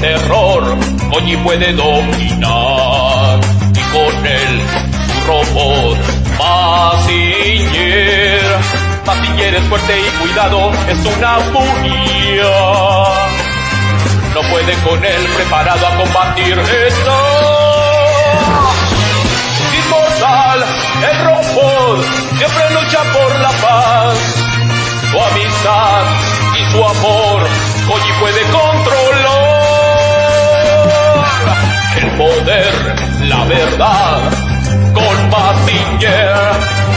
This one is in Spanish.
terror Koji puede dominar, y con él su robot Mazinger. Mazinger es fuerte y cuidado, es una furia. No puede con él, preparado a combatir esto. Inmortal, el robot siempre lucha por la paz. Su amistad y su amor Koji puede controlar. El poder, la verdad, con Mazinger.